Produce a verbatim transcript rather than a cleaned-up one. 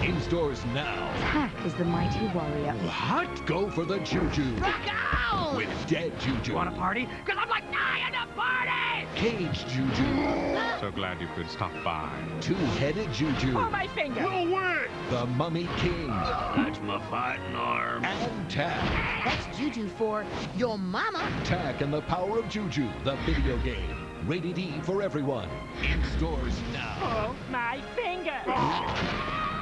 In stores now. Tak is the mighty warrior. What? Go for the Juju. Go! With dead Juju. You want a party? Because I'm like dying to party! Cage Juju. So glad you could stop by. Two-headed Juju. Oh, my finger! No way! The Mummy King. That's my fighting arm. And Tak. That's Juju for your mama. Tak and the Power of Juju, the video game. Rated E for everyone. In stores now. Oh, my finger!